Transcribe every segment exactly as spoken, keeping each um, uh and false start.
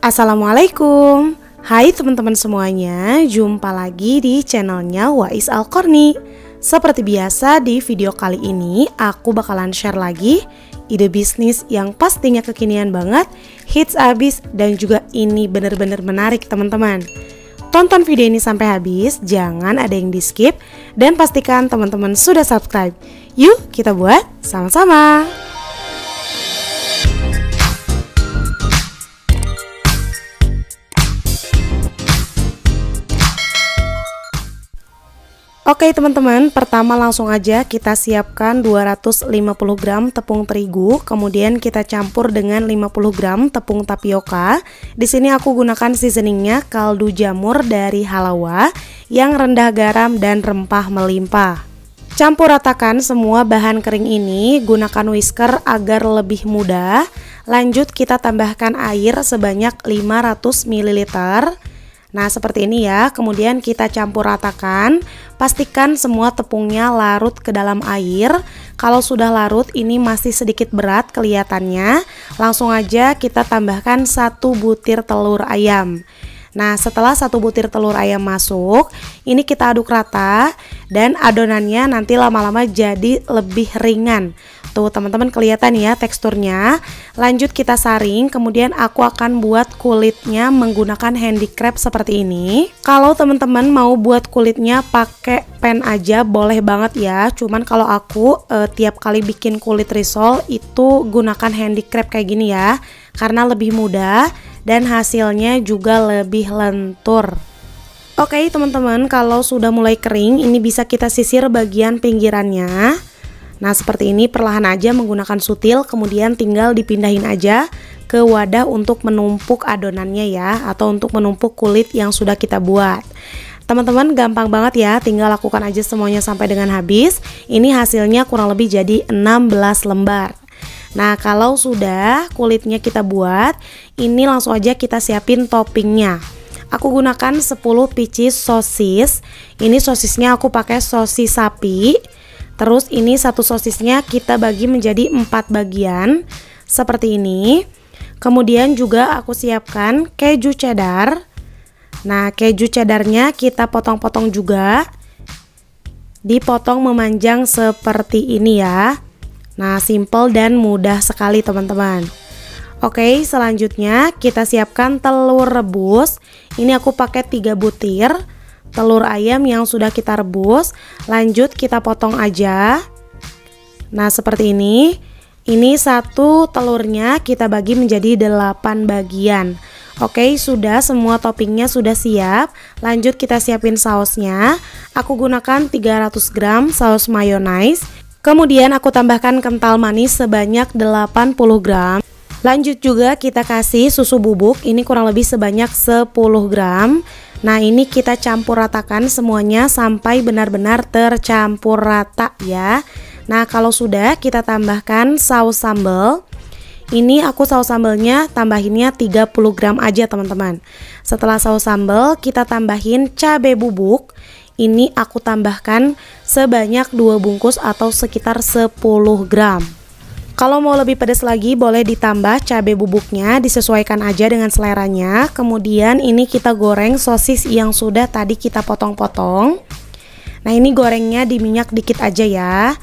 Assalamualaikum. Hai teman-teman semuanya, jumpa lagi di channelnya Wais Al-Qorni. Seperti biasa di video kali ini aku bakalan share lagi ide bisnis yang pastinya kekinian banget, hits abis, dan juga ini bener-bener menarik teman-teman. Tonton video ini sampai habis, jangan ada yang di skip, dan pastikan teman-teman sudah subscribe. Yuk kita buat sama-sama. Oke teman-teman, pertama langsung aja kita siapkan dua ratus lima puluh gram tepung terigu, kemudian kita campur dengan lima puluh gram tepung tapioka. Di sini aku gunakan seasoningnya kaldu jamur dari Halawa yang rendah garam dan rempah melimpah. Campur ratakan semua bahan kering ini, gunakan whisker agar lebih mudah. Lanjut kita tambahkan air sebanyak lima ratus mililiter. Nah seperti ini ya, kemudian kita campur ratakan, pastikan semua tepungnya larut ke dalam air. Kalau sudah larut ini masih sedikit berat kelihatannya, langsung aja kita tambahkan satu butir telur ayam. Nah setelah satu butir telur ayam masuk, ini kita aduk rata dan adonannya nanti lama-lama jadi lebih ringan. Tuh teman-teman kelihatan ya teksturnya. Lanjut kita saring, kemudian aku akan buat kulitnya menggunakan handicrab seperti ini. Kalau teman-teman mau buat kulitnya pakai pen aja boleh banget ya. Cuman kalau aku eh, tiap kali bikin kulit risol itu gunakan handicrab kayak gini ya, karena lebih mudah dan hasilnya juga lebih lentur. Oke teman-teman, kalau sudah mulai kering ini bisa kita sisir bagian pinggirannya. Nah seperti ini, perlahan aja menggunakan sutil, kemudian tinggal dipindahin aja ke wadah untuk menumpuk adonannya ya, atau untuk menumpuk kulit yang sudah kita buat. Teman-teman gampang banget ya, tinggal lakukan aja semuanya sampai dengan habis. Ini hasilnya kurang lebih jadi enam belas lembar. Nah kalau sudah kulitnya kita buat, ini langsung aja kita siapin toppingnya. Aku gunakan sepuluh pieces sosis. Ini sosisnya aku pakai sosis sapi. Terus ini satu sosisnya kita bagi menjadi empat bagian seperti ini. Kemudian juga aku siapkan keju cheddar. Nah keju cheddarnya kita potong-potong juga, dipotong memanjang seperti ini ya. Nah simple dan mudah sekali teman-teman. Oke selanjutnya kita siapkan telur rebus. Ini aku pakai tiga butir telur ayam yang sudah kita rebus. Lanjut kita potong aja. Nah seperti ini. Ini satu telurnya kita bagi menjadi delapan bagian. Oke sudah, semua toppingnya sudah siap. Lanjut kita siapin sausnya. Aku gunakan tiga ratus gram saus mayonnaise. Kemudian aku tambahkan kental manis sebanyak delapan puluh gram. Lanjut juga kita kasih susu bubuk, ini kurang lebih sebanyak sepuluh gram. Nah ini kita campur ratakan semuanya sampai benar-benar tercampur rata ya. Nah kalau sudah, kita tambahkan saus sambal. Ini aku saus sambalnya tambahinnya tiga puluh gram aja teman-teman. Setelah saus sambal kita tambahin cabai bubuk. Ini aku tambahkan sebanyak dua bungkus atau sekitar sepuluh gram. Kalau mau lebih pedas lagi boleh ditambah cabai bubuknya, disesuaikan aja dengan seleranya. Kemudian ini kita goreng sosis yang sudah tadi kita potong-potong. Nah ini gorengnya di minyak dikit aja ya.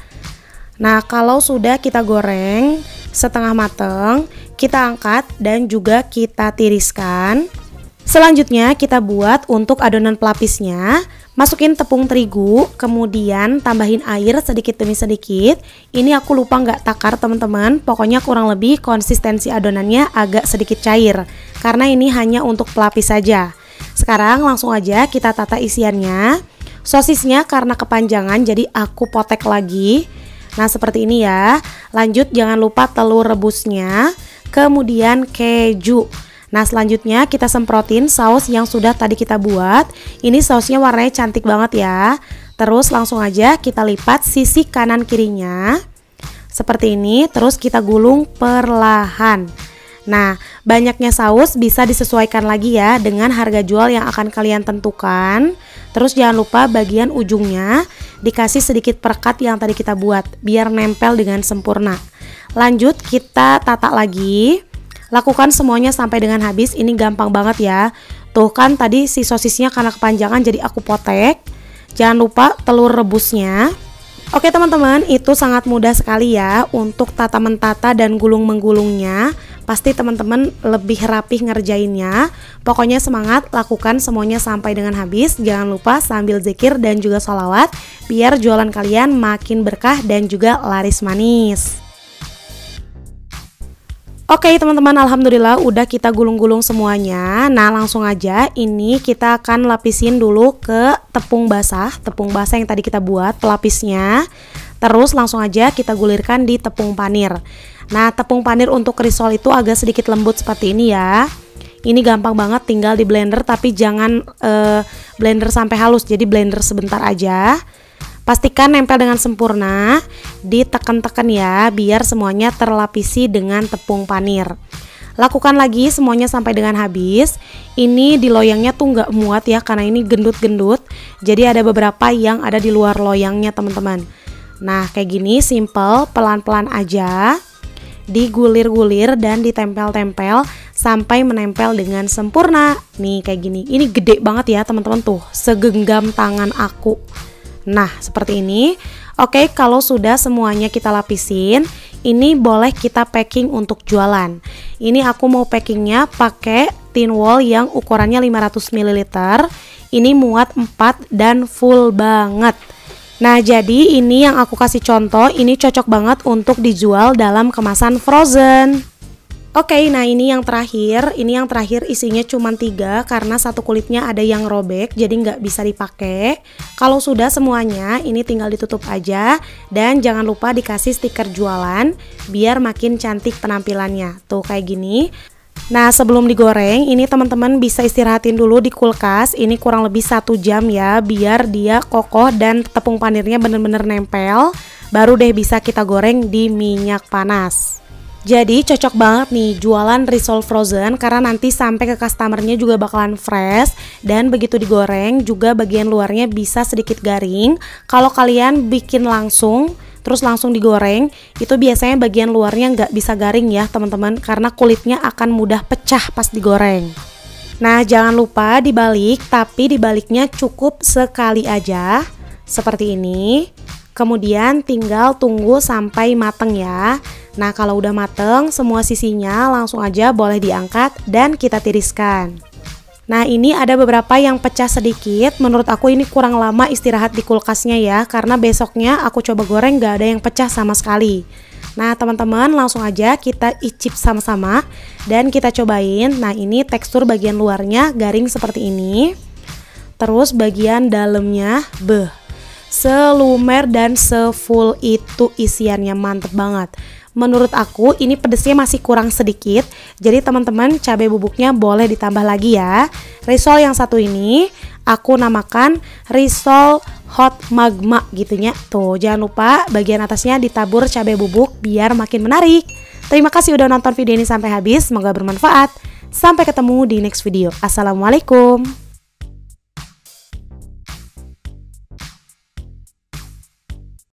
Nah kalau sudah kita goreng setengah mateng, kita angkat dan juga kita tiriskan. Selanjutnya kita buat untuk adonan pelapisnya. Masukin tepung terigu, kemudian tambahin air sedikit demi sedikit. Ini aku lupa nggak takar teman-teman. Pokoknya kurang lebih konsistensi adonannya agak sedikit cair, karena ini hanya untuk pelapis saja. Sekarang langsung aja kita tata isiannya. Sosisnya karena kepanjangan jadi aku potek lagi. Nah seperti ini ya. Lanjut jangan lupa telur rebusnya, kemudian keju. Nah selanjutnya kita semprotin saus yang sudah tadi kita buat. Ini sausnya warnanya cantik banget ya. Terus langsung aja kita lipat sisi kanan kirinya seperti ini. Terus kita gulung perlahan. Nah banyaknya saus bisa disesuaikan lagi ya dengan harga jual yang akan kalian tentukan. Terus jangan lupa bagian ujungnya dikasih sedikit perekat yang tadi kita buat biar nempel dengan sempurna. Lanjut kita tata lagi. Lakukan semuanya sampai dengan habis. Ini gampang banget ya. Tuh kan tadi si sosisnya karena kepanjangan jadi aku potek. Jangan lupa telur rebusnya. Oke teman-teman, itu sangat mudah sekali ya untuk tata mentata dan gulung menggulungnya. Pasti teman-teman lebih rapih ngerjainnya. Pokoknya semangat, lakukan semuanya sampai dengan habis. Jangan lupa sambil zikir dan juga sholawat, biar jualan kalian makin berkah dan juga laris manis. Oke teman-teman, alhamdulillah udah kita gulung-gulung semuanya. Nah langsung aja, ini kita akan lapisin dulu ke tepung basah. Tepung basah yang tadi kita buat pelapisnya. Terus langsung aja kita gulirkan di tepung panir. Nah tepung panir untuk risol itu agak sedikit lembut seperti ini ya. Ini gampang banget, tinggal di blender, tapi jangan uh, blender sampai halus. Jadi blender sebentar aja. Pastikan nempel dengan sempurna, ditekan-tekan ya, biar semuanya terlapisi dengan tepung panir. Lakukan lagi semuanya sampai dengan habis. Ini di loyangnya tuh nggak muat ya, karena ini gendut-gendut. Jadi ada beberapa yang ada di luar loyangnya teman-teman. Nah kayak gini, simple, pelan-pelan aja. Digulir-gulir dan ditempel-tempel sampai menempel dengan sempurna. Nih kayak gini, ini gede banget ya teman-teman tuh, segenggam tangan aku. Nah seperti ini. Oke, kalau sudah semuanya kita lapisin, ini boleh kita packing untuk jualan. Ini aku mau packingnya pakai tin wall yang ukurannya lima ratus mililiter. Ini muat empat dan full banget. Nah jadi ini yang aku kasih contoh, ini cocok banget untuk dijual dalam kemasan frozen. Oke, nah ini yang terakhir, ini yang terakhir isinya cuma tiga karena satu kulitnya ada yang robek, jadi nggak bisa dipakai. Kalau sudah semuanya, ini tinggal ditutup aja dan jangan lupa dikasih stiker jualan biar makin cantik penampilannya. Tuh kayak gini. Nah sebelum digoreng, ini teman-teman bisa istirahatin dulu di kulkas. Ini kurang lebih satu jam ya, biar dia kokoh dan tepung panirnya bener-bener nempel. Baru deh bisa kita goreng di minyak panas. Jadi cocok banget nih jualan risol frozen karena nanti sampai ke customernya juga bakalan fresh. Dan begitu digoreng juga bagian luarnya bisa sedikit garing. Kalau kalian bikin langsung terus langsung digoreng, itu biasanya bagian luarnya nggak bisa garing ya teman-teman, karena kulitnya akan mudah pecah pas digoreng. Nah jangan lupa dibalik, tapi dibaliknya cukup sekali aja seperti ini. Kemudian tinggal tunggu sampai mateng ya. Nah kalau udah mateng semua sisinya, langsung aja boleh diangkat dan kita tiriskan. Nah ini ada beberapa yang pecah sedikit. Menurut aku ini kurang lama istirahat di kulkasnya ya, karena besoknya aku coba goreng gak ada yang pecah sama sekali. Nah teman-teman langsung aja kita icip sama-sama dan kita cobain. Nah ini tekstur bagian luarnya garing seperti ini. Terus bagian dalamnya beh, selumer dan sefull itu isiannya, mantep banget. Menurut aku ini pedesnya masih kurang sedikit, jadi teman-teman cabai bubuknya boleh ditambah lagi ya. Risol yang satu ini aku namakan risol hot magma gitunya. Tuh jangan lupa bagian atasnya ditabur cabai bubuk biar makin menarik. Terima kasih udah nonton video ini sampai habis, semoga bermanfaat. Sampai ketemu di next video. Assalamualaikum.